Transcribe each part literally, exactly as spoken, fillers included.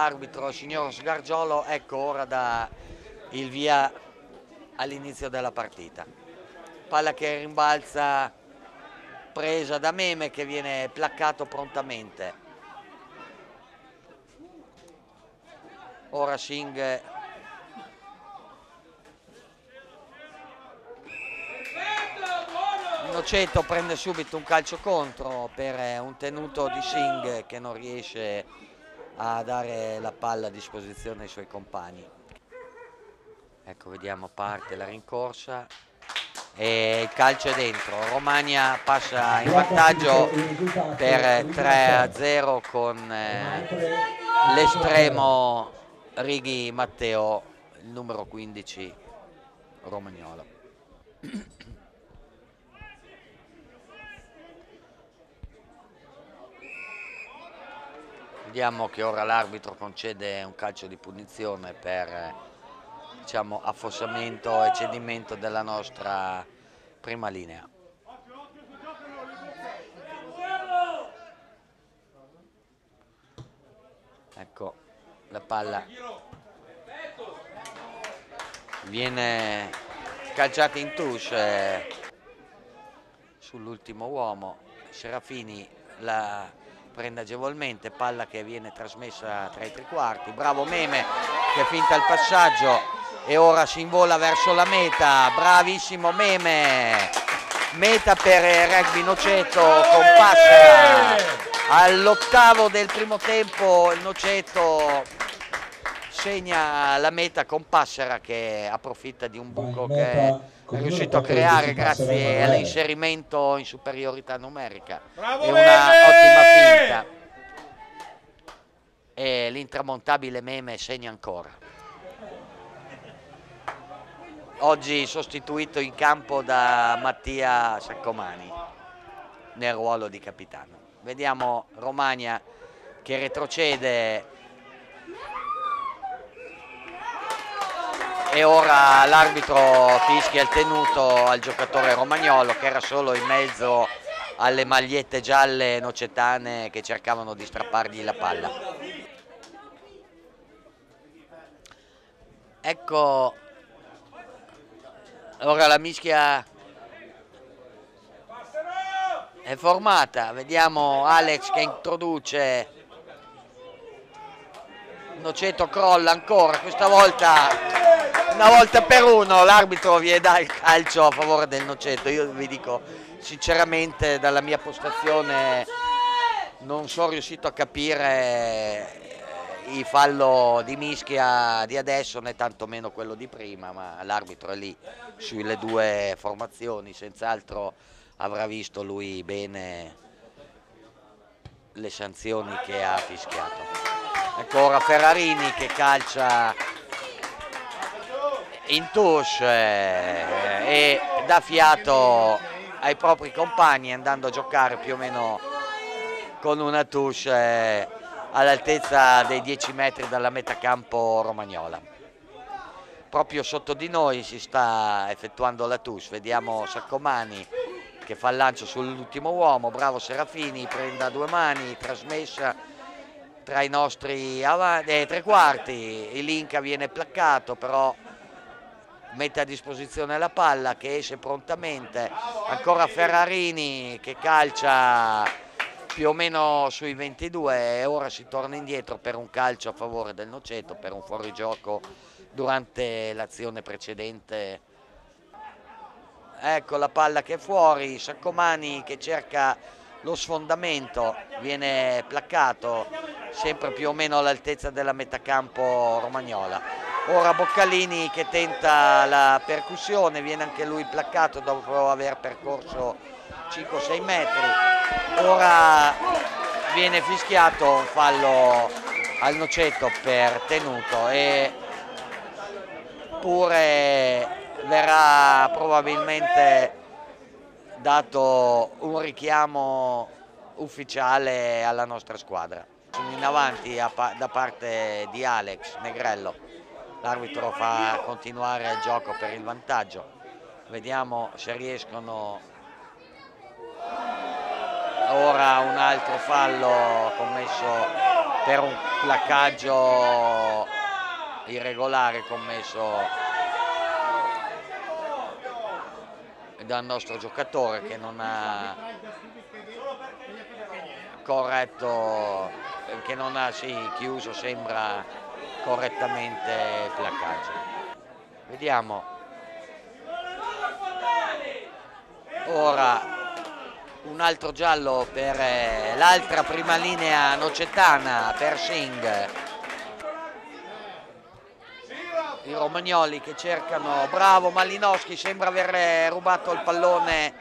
l'arbitro signor Sgargiolo. Ecco, ora dà il via all'inizio della partita. Palla che rimbalza, presa da Meme, che viene placcato prontamente. Ora Singh Noceto prende subito un calcio contro per un tenuto di Singh che non riesce a dare la palla a disposizione ai suoi compagni. Ecco, vediamo, parte la rincorsa e il calcio è dentro. Romagna passa in vantaggio per tre a zero con eh, l'estremo Righi Matteo, il numero quindici romagnolo. Vediamo che ora l'arbitro concede un calcio di punizione per, diciamo, affossamento e cedimento della nostra prima linea. Ecco, la palla viene calciata in touche sull'ultimo uomo. Serafini la prende agevolmente, palla che viene trasmessa tra i tre quarti. Bravo Meme che finta il passaggio e ora si invola verso la meta. Bravissimo Meme, meta per Rugby Noceto con Passera. All'ottavo del primo tempo il Noceto segna la meta con Passera, che approfitta di un buco che è riuscito a creare grazie all'inserimento in superiorità numerica. Bravo, è una ottima finta e l'intramontabile Meme segna ancora. Oggi sostituito in campo da Mattia Saccomani nel ruolo di capitano. Vediamo Romagna che retrocede e ora l'arbitro fischia il tenuto al giocatore romagnolo che era solo in mezzo alle magliette gialle nocetane che cercavano di strappargli la palla. Ecco, ora la mischia è formata, vediamo Alex che introduce, Noceto crolla ancora, questa volta una volta per uno l'arbitro vi dà il calcio a favore del Noceto. Io vi dico sinceramente, dalla mia postazione non sono riuscito a capire il fallo di mischia di adesso né tantomeno quello di prima, ma l'arbitro è lì sulle due formazioni, senz'altro avrà visto lui bene le sanzioni che ha fischiato. Ecco ora Ferrarini che calcia in touche e dà fiato ai propri compagni andando a giocare più o meno con una touche all'altezza dei dieci metri dalla metacampo romagnola. Proprio sotto di noi si sta effettuando la touche, vediamo Saccomani che fa il lancio sull'ultimo uomo, bravo Serafini, prende a due mani, trasmessa tra i nostri avanti, eh, tre quarti, il Inca viene placcato, però mette a disposizione la palla che esce prontamente, ancora Ferrarini che calcia più o meno sui ventidue e ora si torna indietro per un calcio a favore del Noceto per un fuorigioco durante l'azione precedente. Ecco la palla che è fuori, Saccomani che cerca lo sfondamento, viene placcato sempre più o meno all'altezza della metacampo romagnola. Ora Boccalini che tenta la percussione, viene anche lui placcato dopo aver percorso cinque sei metri. Ora viene fischiato un fallo al Noceto per tenuto e pure verrà probabilmente dato un richiamo ufficiale alla nostra squadra. In avanti da parte di Alex Negrello, l'arbitro fa continuare il gioco per il vantaggio, vediamo se riescono. Ora un altro fallo commesso per un placcaggio irregolare commesso dal nostro giocatore, che non ha corretto, che non ha sì, chiuso, sembra correttamente il placcaggio. Vediamo ora un altro giallo per eh, l'altra prima linea nocetana, per Singh. I romagnoli che cercano, bravo Malinowski, sembra aver rubato il pallone.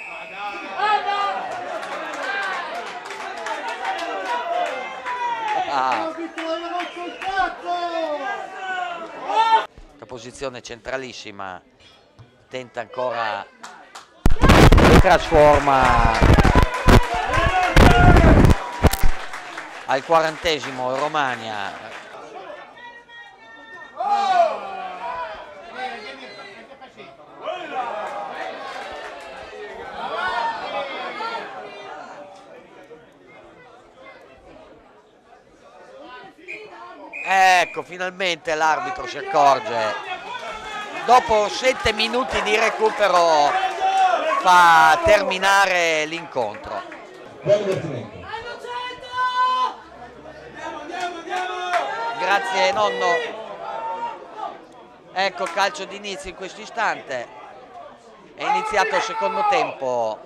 Ah. La posizione centralissima, tenta ancora e trasforma al quarantesimo Romagna. Ecco, finalmente l'arbitro si accorge, dopo sette minuti di recupero fa terminare l'incontro. Grazie nonno. Ecco, calcio d'inizio in questo istante, è iniziato il secondo tempo.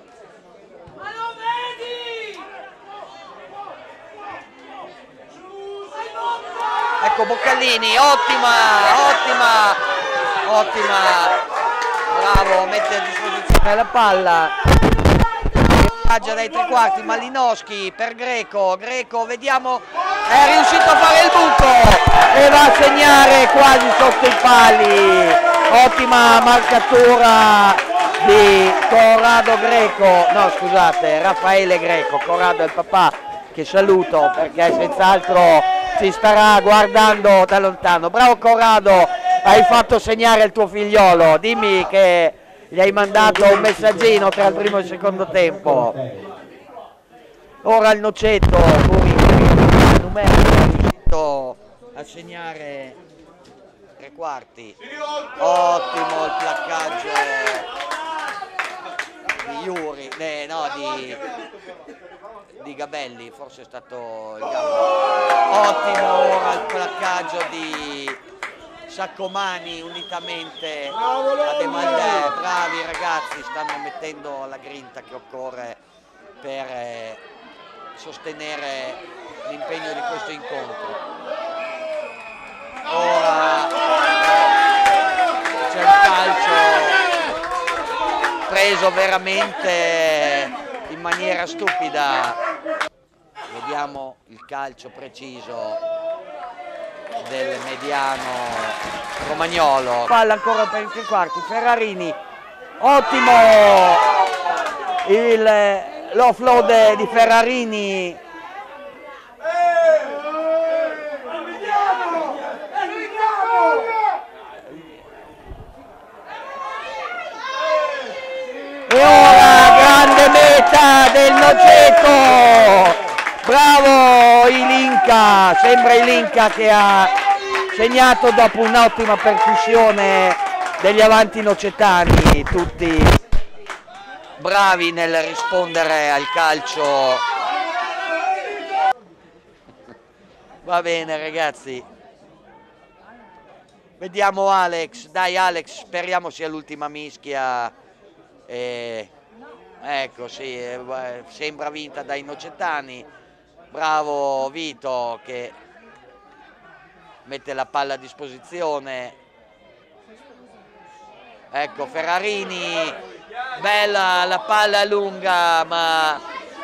Ecco Boccalini, ottima, ottima, ottima, bravo, mette a disposizione la palla, viaggia dai tre quarti, Malinowski per Greco, Greco vediamo, è riuscito a fare il buco e va a segnare quasi sotto i pali, ottima marcatura di Corrado Greco, no scusate, Raffaele Greco, Corrado è il papà che saluto perché senz'altro si starà guardando da lontano. Bravo Corrado, hai fatto segnare il tuo figliolo, dimmi che gli hai mandato un messaggino tra il primo e il secondo tempo. Ora il Noceto con il numerico è riuscito a segnare tre quarti, ottimo il placcaggio di Iuri, eh, no di... di Gabelli, forse è stato il Gabelli. Ottimo ora il placcaggio di Saccomani unitamente a De Maldè. Bravi ragazzi, stanno mettendo la grinta che occorre per eh, sostenere l'impegno di questo incontro. Ora c'è un calcio preso veramente in maniera stupida. Vediamo il calcio preciso del mediano romagnolo. Palla ancora per i tre quarti, Ferrarini, ottimo l'offload di Ferrarini. E ora grande meta del Noceto, bravo Ilinka, sembra Ilinka che ha segnato dopo un'ottima percussione degli avanti nocetani, tutti bravi nel rispondere al calcio. Va bene ragazzi, vediamo Alex, dai Alex, speriamo sia l'ultima mischia. Eh, ecco sì, eh, sembra vinta dai nocetani. Bravo Vito che mette la palla a disposizione. Ecco Ferrarini, bella la palla lunga, ma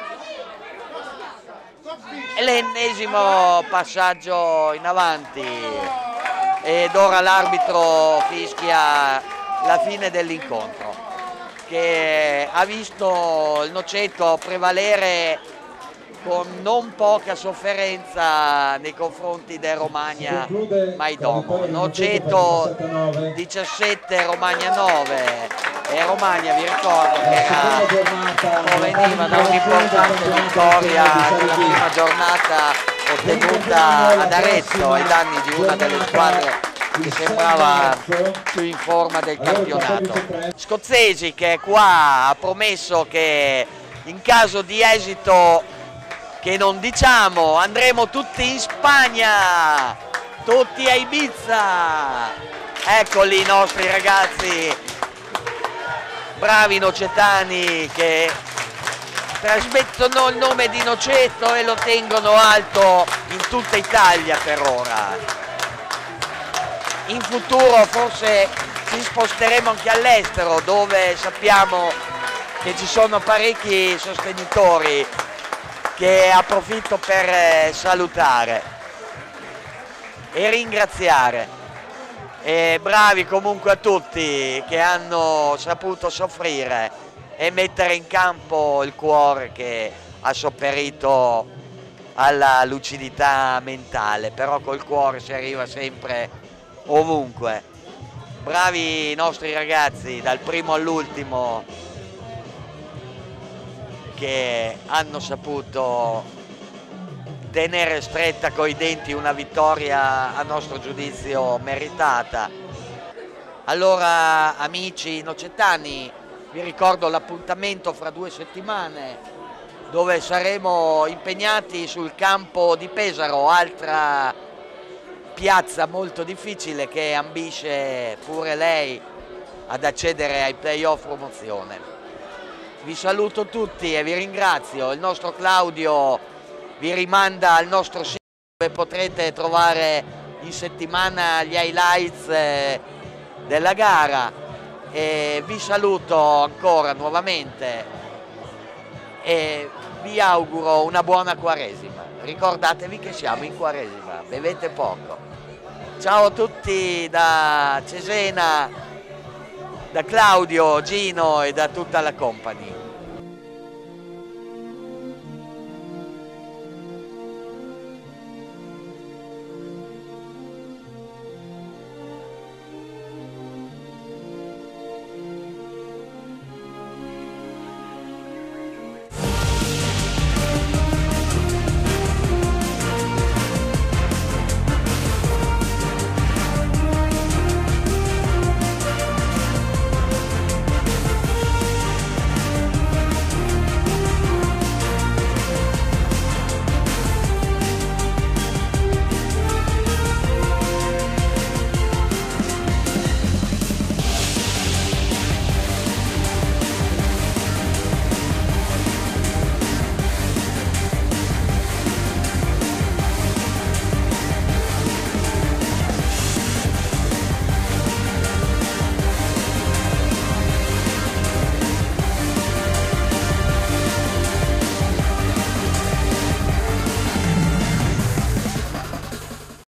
è l'ennesimo passaggio in avanti ed ora l'arbitro fischia la fine dell'incontro, che ha visto il Noceto prevalere con non poca sofferenza nei confronti del Romagna Maidomo. Noceto diciassette, Romagna nove, e Romagna vi ricordo che era, proveniva da un'importante vittoria nella prima giornata ottenuta ad Arezzo ai danni di una delle squadre che sembrava più in forma del campionato. Scozzesi, che qua ha promesso che in caso di esito che non diciamo andremo tutti in Spagna, tutti a Ibiza. Eccoli i nostri ragazzi bravi nocetani che trasmettono il nome di Noceto e lo tengono alto in tutta Italia per ora. In futuro forse ci sposteremo anche all'estero, dove sappiamo che ci sono parecchi sostenitori, che approfitto per salutare e ringraziare. E bravi comunque a tutti che hanno saputo soffrire e mettere in campo il cuore che ha sopperito alla lucidità mentale, però col cuore si arriva sempre ovunque. Bravi i nostri ragazzi dal primo all'ultimo che hanno saputo tenere stretta coi denti una vittoria a nostro giudizio meritata. Allora amici nocetani, vi ricordo l'appuntamento fra due settimane dove saremo impegnati sul campo di Pesaro, altra piazza molto difficile che ambisce pure lei ad accedere ai playoff promozione. Vi saluto tutti e vi ringrazio. Il nostro Claudio vi rimanda al nostro sito dove potrete trovare in settimana gli highlights della gara, e vi saluto ancora nuovamente e vi auguro una buona Quaresima. Ricordatevi che siamo in Quaresima, bevete poco. Ciao a tutti da Cesena, da Claudio, Gino e da tutta la company.